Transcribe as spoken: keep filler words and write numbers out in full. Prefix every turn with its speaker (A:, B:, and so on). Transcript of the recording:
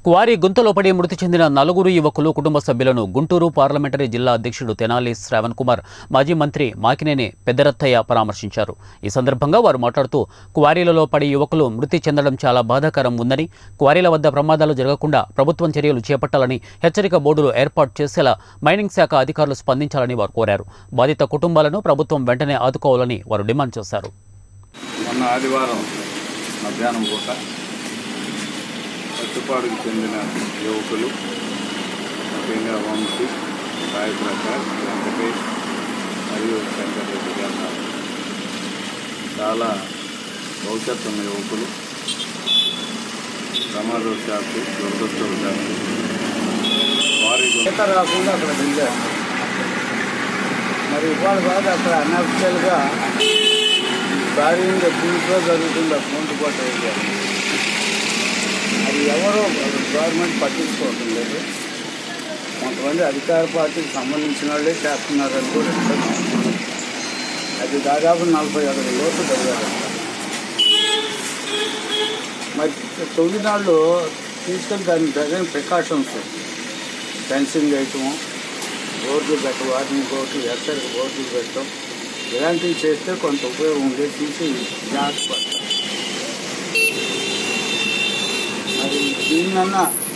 A: Quarry గుంతలో పడి మృతి చెందిన నలుగురు యువకులు కుటుంబ సభ్యులను గుంటూరు పార్లమెంటరీ జిల్లా అధ్యక్షుడు తెనాలి శ్రావణ్ కుమార్, మాజీ మంత్రి మాకినేని పెద్దరత్తయ్య పరామర్శించారు. ఈ సందర్భంగా వారు మాట్లాడుతూ క్వారీలలో పడి యువకులు మృతి చెందడం చాలా బాధాకరం ఉందని, క్వారీల వద్ద ప్రమాదాలు జరగకుండా ప్రభుత్వం చర్యలు చేపట్టాలని, హెచ్చరిక బోర్డులు ఏర్పాటు చేసేలా మైనింగ్ శాఖ అధికారులు స్పందించాలని వారు కోరారు. బాధిత కుటుంబాలను ప్రభుత్వం వెంటనే ఆదుకోవాలని వారు డిమాండ్ చేశారు.
B: మొన్న ఆదివారం మధ్యాహ్నం పూట పట్టుపాడుకు చెందిన యువకులు ముఖ్యంగా వంశీ, సాయి ప్రకాష్, వెంకటేష్ మరియు శంకర్ రెడ్డి గారు చాలా భవిష్యత్తు ఉన్న యువకులు ప్రమాదవశాత్తు దురదృష్టవశాత్తు వారి రాకుండా అక్కడ వెళ్ళారు. మరి ఇవాళ కాదు అక్కడ అన్అఫిషియల్గా భారీగా దీంట్లో జరుగుతుంది అకౌంట్ కూడా వేయాలి. అది ఎవరో గవర్నమెంట్ పట్టించుకోవటం లేదు. కొంతమంది అధికార పార్టీకి సంబంధించిన వాళ్ళే చేస్తున్నారని కూడా అది దాదాపు నలభై అరవై లోటు జరిగారు. మరి తొమ్మిదినాళ్ళు తీసుకొని దానికి తగిన ప్రికాషన్స్, ఫెన్సింగ్ వేయటం, బోర్డులు పెట్టడం, వాటిని బోర్డులు హెచ్చరిక బోర్డులు పెట్టడం, ఇలాంటివి చేస్తే కొంత ఉపయోగం ఉంది. తీసి జాగ్రత్త పడతాం. మరి దీన్నన్నా